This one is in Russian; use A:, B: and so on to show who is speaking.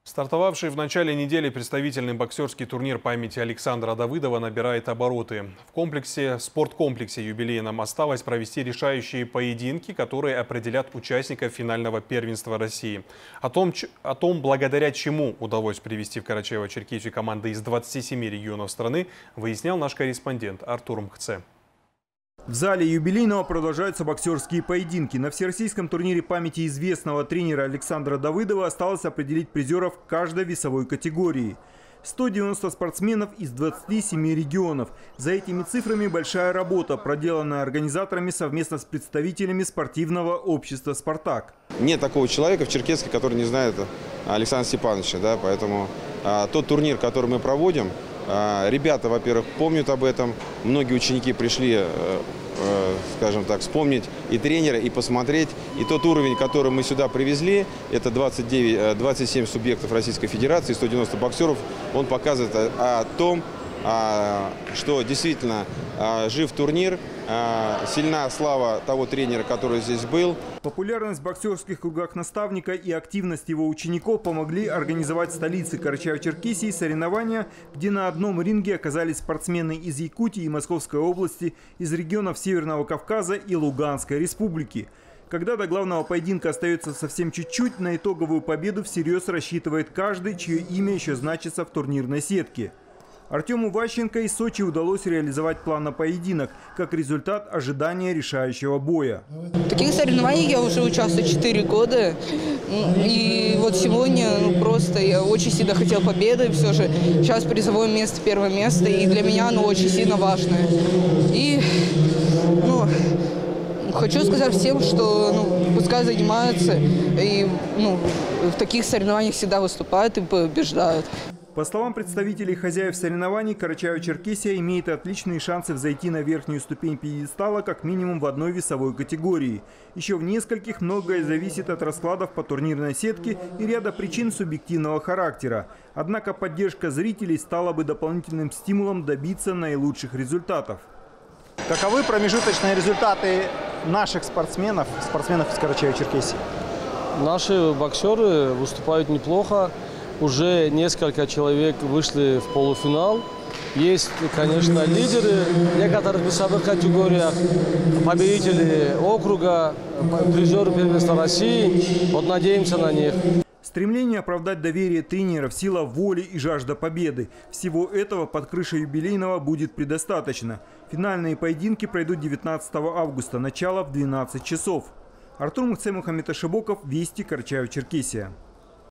A: Стартовавший в начале недели представительный боксерский турнир памяти Александра Давыдова набирает обороты. В спорткомплексе юбилейном осталось провести решающие поединки, которые определят участников финального первенства России. О том, благодаря чему удалось привести в Карачаево-Черкесию команды из 27 регионов страны, выяснял наш корреспондент Артур Мхце.
B: В зале юбилейного продолжаются боксерские поединки. На всероссийском турнире памяти известного тренера Александра Давыдова осталось определить призеров каждой весовой категории. 190 спортсменов из 27 регионов. За этими цифрами большая работа, проделанная организаторами совместно с представителями спортивного общества «Спартак».
C: Нет такого человека в Черкесске, который не знает Александра Степановича. Да? Поэтому тот турнир, который мы проводим, ребята, во-первых, помнят об этом. Многие ученики пришли, скажем так, вспомнить и тренера, и посмотреть. И тот уровень, который мы сюда привезли, это 27 субъектов Российской Федерации, 190 боксеров, он показывает о том, что действительно жив турнир, сильна слава того тренера, который здесь был.
B: Популярность в боксерских кругах наставника и активность его учеников помогли организовать в столице Карачаево-Черкесии соревнования, где на одном ринге оказались спортсмены из Якутии и Московской области, из регионов Северного Кавказа и Луганской республики. Когда до главного поединка остается совсем чуть-чуть, на итоговую победу всерьез рассчитывает каждый, чье имя еще значится в турнирной сетке. Артему Ващенко из Сочи удалось реализовать план на поединок, как результат ожидания решающего боя.
D: В таких соревнованиях я уже участвую 4 года. И вот сегодня просто я очень сильно хотел победы. Все же сейчас призовое место, первое место. И для меня оно очень сильно важное. И хочу сказать всем, что пускай занимаются. И в таких соревнованиях всегда выступают и побеждают.
B: По словам представителей хозяев соревнований, Карачаево-Черкесия имеет отличные шансы взойти на верхнюю ступень пьедестала как минимум в одной весовой категории. Еще в нескольких многое зависит от раскладов по турнирной сетке и ряда причин субъективного характера. Однако поддержка зрителей стала бы дополнительным стимулом добиться наилучших результатов.
E: Каковы промежуточные результаты наших спортсменов из Карачаево-Черкесии?
F: Наши боксеры выступают неплохо. Уже несколько человек вышли в полуфинал. Есть, конечно, лидеры в некоторых весовых категориях, победители округа, призеры первенства России. Вот надеемся на них.
B: Стремление оправдать доверие тренеров, сила воли и жажда победы. Всего этого под крышей юбилейного будет предостаточно. Финальные поединки пройдут 19 августа, начало в 12 часов. Артур Мхце, Мухаммед Ашибоков, Вести, Карачаево-Черкесия.